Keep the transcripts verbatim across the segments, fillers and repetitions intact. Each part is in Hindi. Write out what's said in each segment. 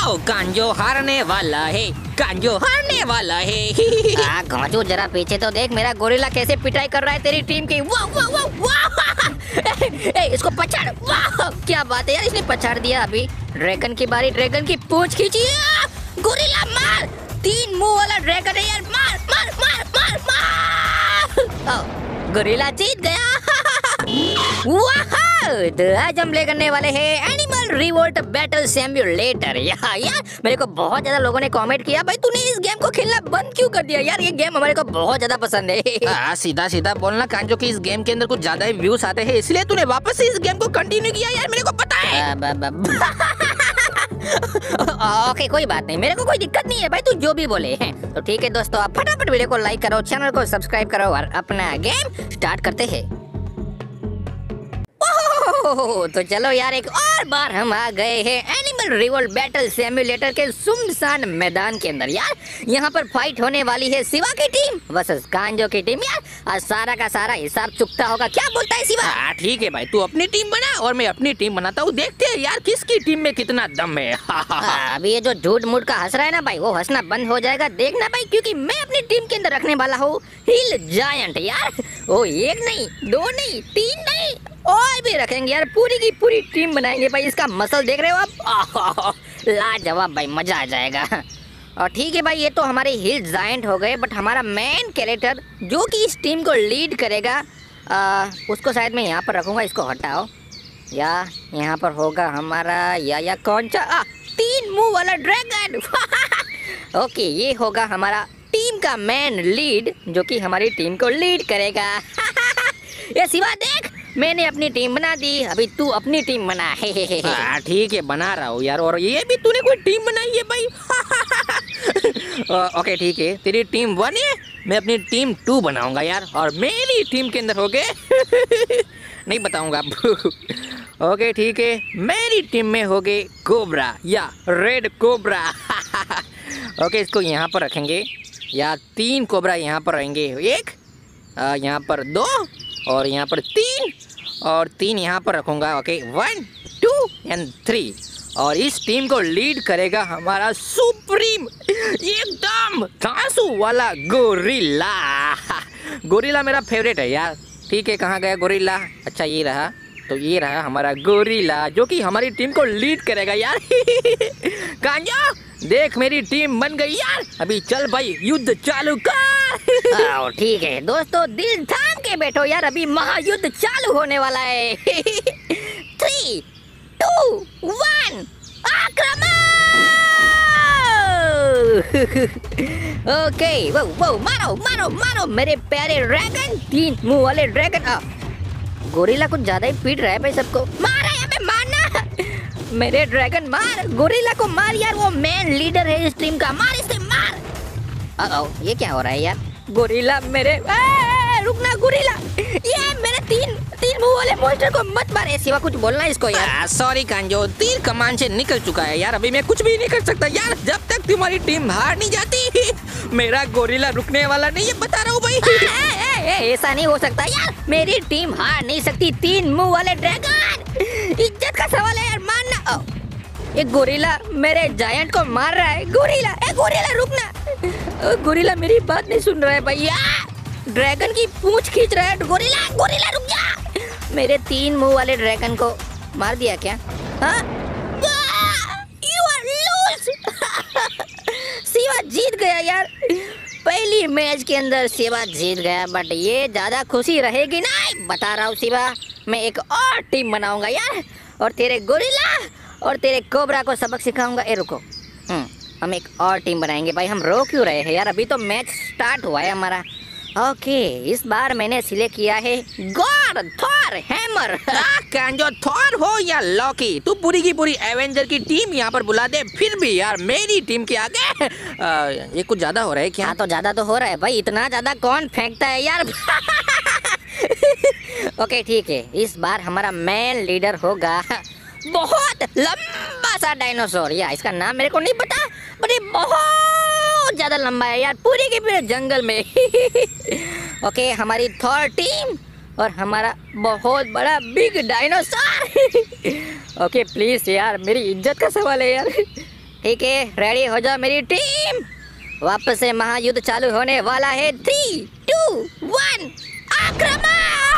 वाओ कांजो हारने वाला है, कांजो हारने वाला है। आ, गांजो जरा पीछे तो देख, मेरा गोरिल्ला कैसे पिटाई कर रहा है तेरी टीम की। वाह वाह वाह वाह। ए, ए, इसको पछाड़। वाह क्या बात है यार, इसने पछाड़ दिया। अभी ड्रैगन की बारी, ड्रैगन की पूंछ खींची। गोरिल्ला मार, तीन मुंह वाला ड्रैगन है यार, मार मार मार मार मार। गोरिल्ला जीत गया। वाह, तो आज हम ले करने वाले हैं एनिमल रिवोल्ट बैटल सिम्युलेटर। यार यार मेरे को बहुत ज्यादा लोगों ने कमेंट किया, भाई तूने इस गेम को खेलना बंद क्यों कर दिया। यार ये गेम हमारे को बहुत ज्यादा पसंद है। आ, सीधा सीधा बोलना कांजो कि इस गेम के अंदर कुछ ज्यादा ही व्यूज आते हैं, इसलिए तूने वापस से इस गेम को कंटिन्यू किया। यार मेरे को पता है। ब, ब, ब, ओके कोई बात नहीं, मेरे को कोई दिक्कत नहीं है भाई, तू जो भी बोले हैं। तो ठीक है दोस्तों, आप फटाफट वीडियो को लाइक करो, चैनल को सब्सक्राइब करो और अपना गेम स्टार्ट करते हैं। तो चलो यार, एक और बार हम आ गए हैं एनिमल रिवोल्ट बैटल सिम्युलेटर के सुनसान मैदान के अंदर। यार यहाँ पर फाइट होने वाली है शिवा की टीम वर्सेस कांजो की टीम। यार आज सारा का सारा हिसाब चुकता होगा, क्या बोलता है शिवा? हाँ ठीक है भाई, तू अपनी टीम बना और मैं अपनी टीम बनाता हूँ, देखते हैं यार किसकी टीम में कितना दम है। आ, अभी ये जो झूठ मूठ का हंस रहा है ना भाई, वो हंसना बंद हो जाएगा, देखना भाई, क्योंकि मैं अपनी टीम के अंदर रखने वाला हूँ हिल जायंट। यार वो एक नहीं, दो नहीं, तीन नहीं, और भी रखेंगे यार, पूरी की पूरी टीम बनाएंगे भाई। इसका मसल देख रहे हो आप, लाजवाब भाई, मजा आ जाएगा। और ठीक है भाई, ये तो हमारे हिल जायंट हो गए, बट हमारा मेन कैरेक्टर जो कि इस टीम को लीड करेगा, आ, उसको शायद मैं यहाँ पर रखूँगा। इसको हटाओ, या यहाँ पर होगा हमारा या या कौन सा आ, तीन मुंह वाला ड्रैगन। ओके, ये होगा हमारा टीम का मेन लीड, जो कि हमारी टीम को लीड करेगा। ये शिवा देख, मैंने अपनी टीम बना दी, अभी तू अपनी टीम बना। हाँ ठीक है, बना रहा हूँ यार। और ये भी तूने कोई टीम बनाई है भाई? ओके ठीक है, तेरी टीम वन है, मैं अपनी टीम टू बनाऊंगा यार। और मेरी टीम के अंदर हो गए नहीं बताऊंगा। ओके ठीक है, मेरी टीम में हो गए कोबरा या रेड कोबरा। ओके, इसको यहाँ पर रखेंगे, या तीन कोबरा यहाँ पर रहेंगे, एक यहाँ पर, दो और यहाँ पर तीन, और तीन यहाँ पर रखूँगा। Okay, one two and three. और इस टीम को लीड करेगा हमारा सुप्रीम एकदम धांसू वाला गोरिल्ला। गोरिल्ला मेरा फेवरेट है यार। ठीक है, कहाँ गया गोरिल्ला? अच्छा ये रहा, तो ये रहा हमारा गोरिल्ला, जो कि हमारी टीम को लीड करेगा यार। कांजो देख, मेरी टीम बन गई यार। अभी चल भाई, युद्ध चालू कर। ठीक है दोस्तों, दिल थाम के बैठो यार, अभी महायुद्ध चालू होने वाला है। थ्री टू वन, आक्रमण। ओके, वो वो मारो मारो मारो मेरे प्यारे ड्रैगन, तीन मुंह वाले ड्रैगन। गोरिल्ला कुछ ज्यादा ही पीट रहा है भाई सबको। मारा यहाँ पे, मारना मेरे ड्रैगन, मार गोरिल्ला को, मार यार, वो मेन लीडर है इस टीम का, मार इसे, मार। ओ, ये क्या हो रहा है यार? गोरिल्ला मेरे, ए, रुकना गोरिल्ला, ये मेरे तीन तीन मुंह वाले मॉन्स्टर को मत मारे। सिवा कुछ बोलना इसको यार। सॉरी कांजो, तीर कमान से निकल चुका है यार, अभी मैं कुछ भी नहीं कर सकता यार। जब तक तुम्हारी टीम हार नहीं जाती, मेरा गोरिल्ला रुकने वाला नहीं है, बता रहा हूँ भाई। ऐसा नहीं हो सकता यार, मेरी टीम हार नहीं सकती। तीन मुंह वाले ड्रैगन, इज्जत का सवाल है यार, मानना। ओ, ये गोरिल्ला मेरे जायंट को मार रहा है। गोरिल्ला, ए गोरिल्ला रुकना। गोरिल्ला मेरी बात नहीं सुन रहा है भैया, ड्रैगन की पूंछ खींच रहा है। गोरिल्ला गोरिल्ला रुक जा। मेरे तीन मुंह वाले ड्रैगन को मार दिया क्या? हाँ, यू आर लूज। शिवा जीत गया यार, पहली मैच के अंदर शिवा जीत गया, बट ये ज्यादा खुशी रहेगी नहीं, बता रहा हूँ शिवा। मैं एक और टीम बनाऊंगा यार, और तेरे गोरिल्ला और तेरे कोबरा को सबक सिखाऊंगा। ए रुको, हम्म हम एक और टीम बनाएंगे भाई। हम रो क्यों रहे हैं यार, अभी तो मैच स्टार्ट हुआ है हमारा। ओके, इस बार मैंने सिलेक्ट किया है गॉड थॉर हैमर। कांजो, थॉर हो या लॉकी, तू पूरी की पूरी एवेंजर की टीम यहाँ पर बुला दे, फिर भी यार मेरी टीम के आगे आ, ये कुछ ज्यादा हो रहा है क्या? हाँ तो ज्यादा तो हो रहा है भाई, इतना ज्यादा कौन फेंकता है यार। ओके ठीक है, इस बार हमारा मेन लीडर होगा बहुत लंबा सा डायनासोर। या इसका नाम मेरे को नहीं पता, बट ये बहुत ज्यादा लंबा है यार, पूरी के पूरे जंगल में। ओके, हमारी थॉर टीम और हमारा बहुत बड़ा बिग डायनासोर। ओके प्लीज यार, मेरी इज्जत का सवाल है यार, ठीक है, रेडी हो जाओ मेरी टीम। वापस से महायुद्ध चालू होने वाला है। थ्री टू वन आक्रमण।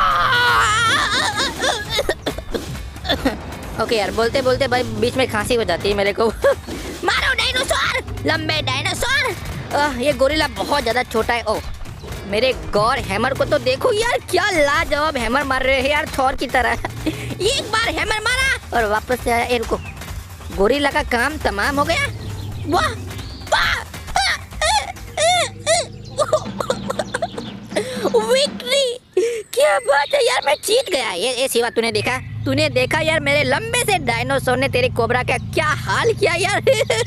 ओके यार, बोलते बोलते भाई बीच में खांसी हो जाती है मेरे को। मारो डायनासोर, लंबे डायनासोर। ये गोरिल्ला बहुत ज्यादा छोटा है। ओ मेरे गॉड, हैमर को तो देखो यार, क्या लाजवाब हैमर मार रहे हैं यार, थॉर की तरह। एक बार हैमर मारा और वापस से आया। ए रुको, गोरिल्ला का काम तमाम हो गया। वाह वाह, विक्ट्री, क्या बात है यार, मैं जीत गया। ये ये सिवा, तूने देखा तूने देखा यार, मेरे लंबे से डायनासोर ने तेरे कोबरा का क्या हाल किया यार।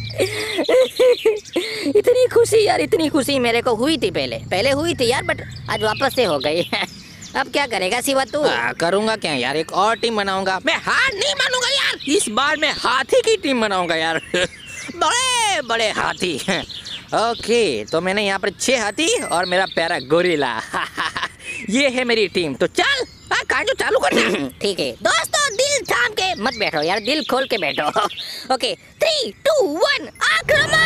इतनी खुशी यार, इतनी खुशी मेरे को हुई थी पहले पहले हुई थी यार, बट आज वापस से हो गई। अब क्या करेगा सिवा तू? आ, करूंगा क्या यार, एक और टीम बनाऊंगा। मैं हार नहीं मानूंगा यार, इस बार मैं हाथी की टीम बनाऊंगा यार। बड़े बड़े हाथी। ओके, तो मैंने यहाँ पर छह हाथी और मेरा प्यारा गोरिल्ला। ये है मेरी टीम। तो चल कांजो चालू कर। ठीक है दोस्तों, दिल थाम के मत बैठो यार, दिल खोल के बैठो। ओके, थ्री टू वन आक्रमण।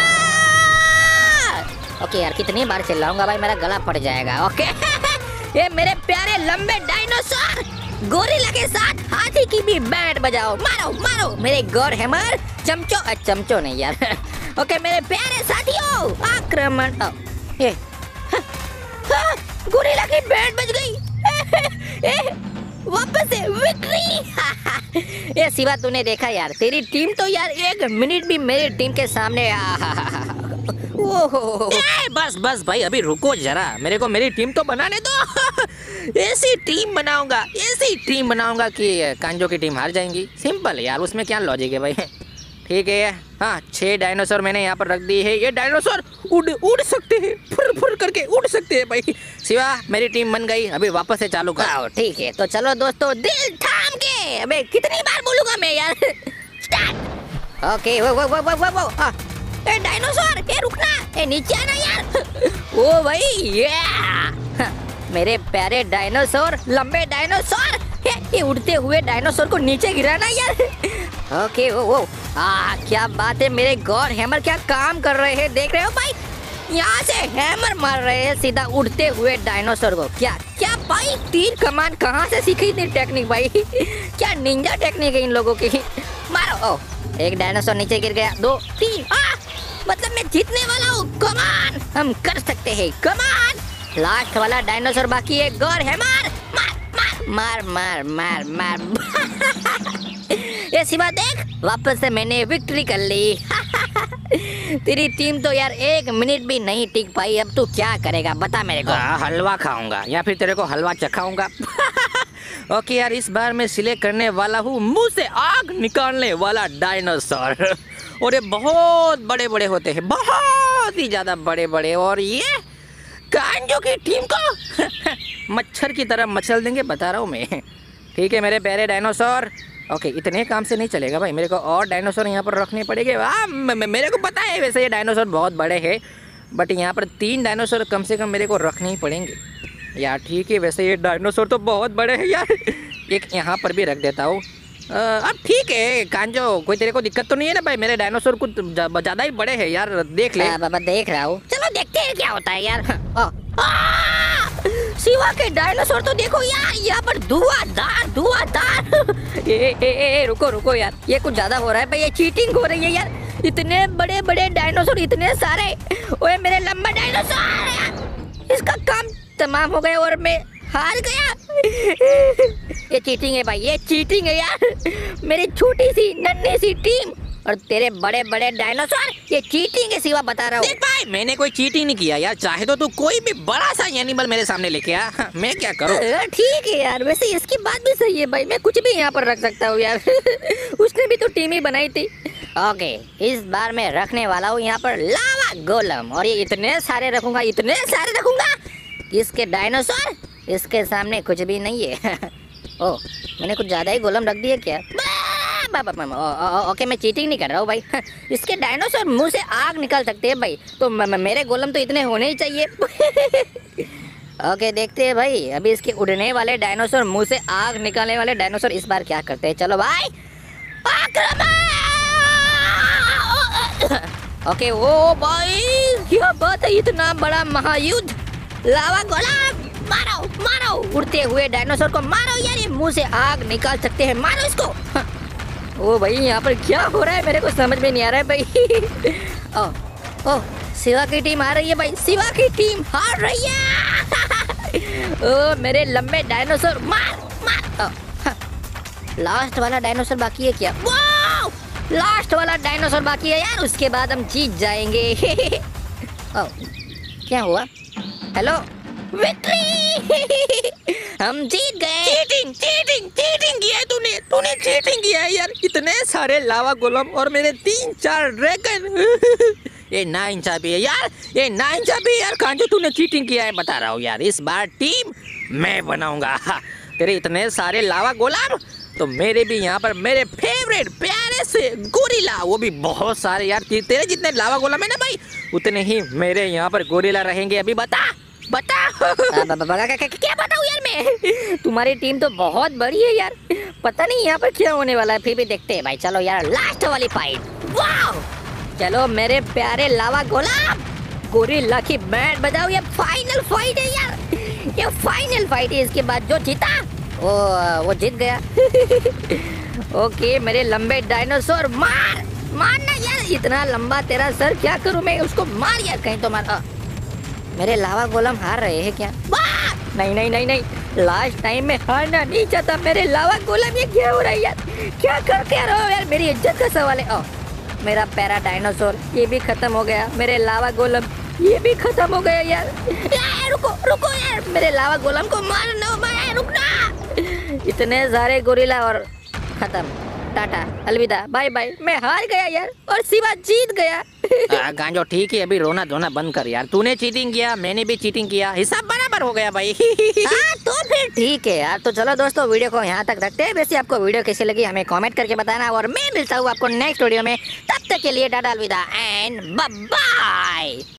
ओके यार, कितनी बार चिल्लाऊंगा भाई, मेरा गला फट जाएगा। ओके। ये मेरे प्यारे लंबे डायनासोर गोरिल्ला के साथ हाथी की भी बैंड बजाओ। मारो मारो मेरे गॉड हैमर। चमचो, चमचो नहीं यार। ओके मेरे प्यारे साथियों, आक्रमण। ये गोरिल्ला की बैंड बज गई। ए, वापस से विक्ट्री। ये सिवा, तूने देखा यार, तेरी टीम तो यार एक मिनट भी मेरी टीम के सामने। ए, बस बस भाई, अभी रुको जरा, मेरे को मेरी टीम तो बनाने दो। ऐसी टीम बनाऊंगा, ऐसी टीम बनाऊंगा कि कांजो की टीम हार जाएंगी। सिंपल है यार, उसमें क्या लॉजिक है भाई। ठीक है, हाँ, छह डायनासोर मैंने यहाँ पर रख दी है। ये डायनासोर उड़ उड़ सकते हैं, फुर फुर करके उड़ सकते हैं भाई। शिवा, मेरी टीम बन गई, अभी वापस से चालू कर। ठीक है, तो चलो दोस्तों, दिल थाम के। अबे कितनी बार बोलूंगा मैं यार। स्टार्ट। ओके, वो वो वो वो वो वो हाँ। ए डायनासोर, ए रुकना, ए नीचे आना यार। ओ भाई, ये मेरे प्यारे डायनासोर, लंबे डायनासोर। ये उड़ते हुए डायनासोर को नीचे गिराना यार। ओके, वो वो आ, क्या बात है, मेरे गॉड हैमर क्या काम कर रहे हैं, देख रहे हो भाई? यहाँ से हैमर मार रहे हैं सीधा उड़ते हुए डायनासोर को। क्या क्या भाई, तीर कमान कहाँ से सीखी इतनी टेक्निक भाई? क्या निंजा टेक्निक है इन लोगों की। मारो। ओ, एक डायनासोर नीचे गिर गया। दो, तीन। आ, मतलब मैं जीतने वाला हूँ। कमान, हम कर सकते हैं। कमान, लास्ट वाला डायनासोर बाकी है। गॉड हैमर, मार मार मार मार मार मार। ये सिवा देख, वापस से मैंने विक्ट्री कर ली। तेरी टीम तो यार एक मिनट भी नहीं टिक पाई। अब तू क्या करेगा बता मेरे को? आ, हलवा खाऊंगा या फिर तेरे को हलवा चखाऊंगा। ओके यार, इस बार मैं सिलेक्ट करने वाला हूँ मुंह से आग निकालने वाला डायनासोर। और ये बहुत बड़े बड़े होते हैं, बहुत ही ज्यादा बड़े बड़े। और ये कांजो की टीम को मच्छर की तरह मचल देंगे, बता रहा हूँ मैं। ठीक है मेरे प्यारे डायनासोर। ओके, इतने काम से नहीं चलेगा भाई, मेरे को और डायनासोर यहाँ पर रखने पड़ेंगे। हाँ, मेरे को पता है वैसे ये डायनासोर बहुत बड़े हैं, बट यहाँ पर तीन डायनासोर कम से कम मेरे को रखने ही पड़ेंगे यार। ठीक है, वैसे ये डायनासोर तो बहुत बड़े हैं यार। एक यहाँ पर भी रख देता हूँ। अब ठीक है कांजो, कोई तेरे को दिक्कत तो नहीं है ना भाई? मेरे डायनासोर कुछ ज़्यादा ही बड़े हैं यार, देख ले। बाबा देख रहा हूँ, चलो देखते हैं क्या होता है यार। शिवा के डायनासोर तो देखो यार, यहाँ पर धुआंधार धुआंधार। ए, ए, ए, ए, रुको रुको यार, ये कुछ ज्यादा हो रहा है भाई, ये चीटिंग हो रही है यार। इतने बड़े बड़े डायनासोर, इतने सारे। ओए मेरे लंबा डायनासोर, इसका काम तमाम हो गया और मैं हार गया। ये चीटिंग है भाई, ये चीटिंग है यार। मेरी छोटी सी नन्ही सी टीम और तेरे बड़े बड़े डायनासोर, ये चीटिंग है शिवा, बता रहा हूँ। देख भाई, मैंने कोई चीटिंग नहीं किया यार। चाहे तो तू कोई भी बड़ा सा एनिमल मेरे सामने लेके आ, मैं क्या करूँ? ठीक है यार, वैसे इसकी बात भी सही है भाई, मैं कुछ भी यहाँ पर रख सकता हूँ यार। उसने भी तो टीम ही बनाई थी। ओके, इस बार मैं रखने वाला हूँ यहाँ पर लावा गोलम, और ये इतने सारे रखूंगा, इतने सारे रखूंगा। इसके डायनासोर इसके सामने कुछ भी नहीं है। ओ, मैंने कुछ ज्यादा ही गोलम रख दिए क्या? ओके, मैं चीटिंग नहीं कर रहा हूँ भाई। इसके डायनासोर मुंह से आग निकाल सकते हैं भाई, तो म, म, मेरे गोलम तो इतने होने ही चाहिए। ओके, देखते हैं भाई, अभी इसके उड़ने वाले डायनासोर, मुंह से आग निकालने वाले डायनासोर इस बार क्या करते हैं। चलो भाई, आक्रमण! ओके ओ भाई क्या बात है, इतना बड़ा महायुद्ध। लावा गोला मारो मारो, उड़ते हुए डायनासोर को मारो यार, ये मुंह से आग निकाल सकते हैं, मारो इसको। हाँ। ओ भाई यहाँ पर क्या हो रहा है मेरे को समझ में नहीं आ रहा है भाई। ओ ओ शिवा की टीम आ रही है भाई, शिवा की टीम हार रही है। ओ मेरे लंबे डायनासोर मार मार। ओ, हाँ। लास्ट वाला डायनासोर बाकी है क्या? वाओ लास्ट वाला डायनासोर बाकी है यार, उसके बाद हम जीत जाएंगे। ओ क्या हुआ? Hello victory. हम जीत गए। चीटिंग चीटिंग चीटिंग किया है तूने तूने चीटिंग किया है यार, इतने सारे लावा गोलम और मेरे तीन चार ड्रैगन। ये नाइंसाफी है यार, ये नाइंसाफी है यार कांजो, तूने चीटिंग किया है बता रहा हूँ यार। इस बार टीम मैं बनाऊंगा। तेरे इतने सारे लावा गोलम तो मेरे भी यहाँ पर मेरे फेवरेट प्यारे से गोरिल्ला, वो भी बहुत सारे यार। तेरे जितने लावा गोलम है ना भाई उतने ही मेरे यहाँ पर गोरिल्ला रहेंगे। अभी बता बता। क्या बताऊँ यार मैं, तुम्हारी टीम तो बहुत बड़ी है यार, पता नहीं यहाँ पर क्या होने वाला है, फिर भी देखते हैं भाई। चलो यार लास्ट वाली फाइट। वाह चलो मेरे प्यारे लावा गोलाम, गोरिल्ला की बैंड बजाओ, ये फाइनल फाइट है यार, ये फाइनल फाइट है। इसके बाद जो जीता वो वो जीत गया। ओके मेरे लंबे डायनासोर मार मारना यार, इतना लंबा तेरा सर, क्या करूं मैं उसको, मार यार कहीं तो मार। आ, मेरे लावा गोलम हार रहे हैं क्या? नहीं नहीं नहीं नहीं, लास्ट टाइम में हारना नहीं चाहता मेरे लावा गोलम। ये क्या हो रहा है यार, क्या करते रहो यार, मेरी इज्जत का सवाल है। ओ मेरा पैरा डायनासोर ये भी खत्म हो गया, मेरे लावा गोलम ये भी खत्म हो गया यार। यार रुको रुको यार, मेरे लावा गोलम को मारना, मैं रुकना। इतने सारे गोरिल्ला और खत्म, टाटा अलविदा बाय बाय। मैं हार गया यार और शिवा जीत गया। गांजो ठीक है, अभी रोना धोना बंद कर यार, तूने चीटिंग किया मैंने भी चीटिंग किया, हिसाब बराबर हो गया भाई। हाँ तो फिर ठीक है यार, तो चलो दोस्तों वीडियो को यहाँ तक रखते हैं। वैसे आपको वीडियो कैसी लगी हमें कमेंट करके बताना, और मैं मिलता हूँ आपको नेक्स्ट वीडियो में, तब तक के लिए टाटा अलविदा एंड बाय बाय।